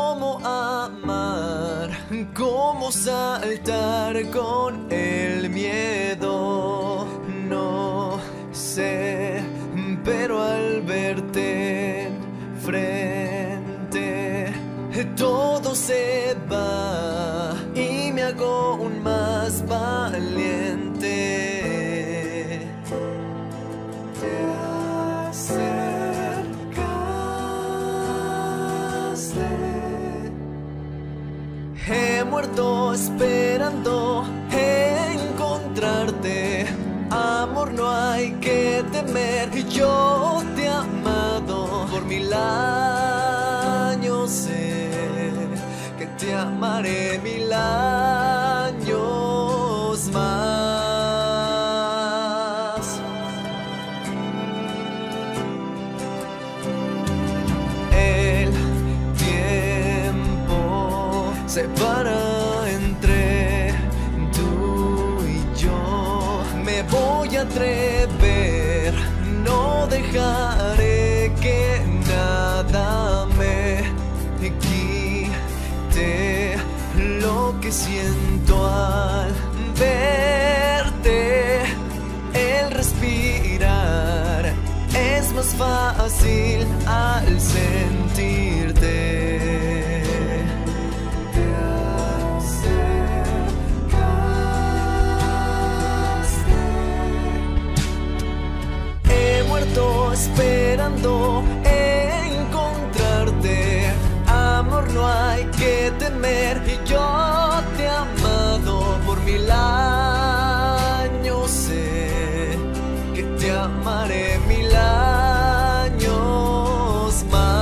cómo amar, cómo saltar con el miedo. No sé, pero al verte frente, todo se va y me hago un más valiente. Te acercaste. He muerto esperando encontrarte. Amor, no hay que temer. Yo te he amado por 1000 años. Sé que te amaré 1000 años más. El tiempo se para entre tú y yo. Me voy a atrever, no dejaré que nada me quite lo que siento al verte. El respirar es más fácil al sentirte. Te acercaste. He muerto esperando encontrarte. Amor, no hay que temer. Y yo te he amado por 1000 años. Sé que te amaré 1000 años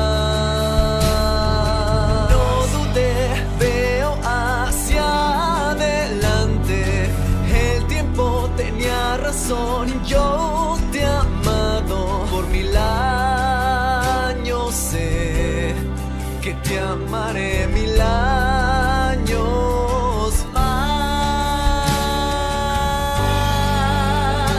más. No dudé, veo hacia adelante. El tiempo tenía razón. Yo te he amado por 1000 años. Sé que te amaré 1000 años más.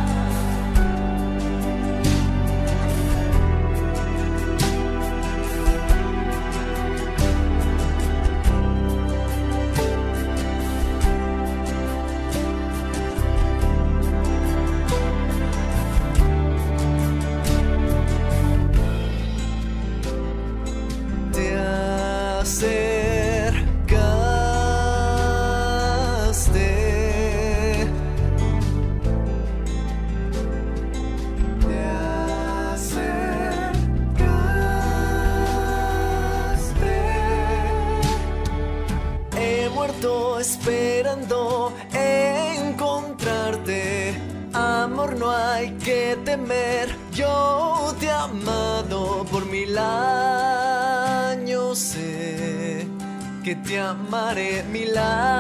Te acercaste. Te acercaste. He muerto esperando encontrarte. Amor, no hay que temer. Yo te he amado por 1000 años. Sé que te amaré 1000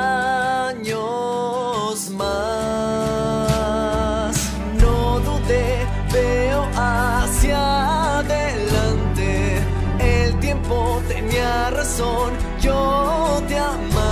años más. No dudé, veo hacia adelante. El tiempo tenía razón. Yo te amaba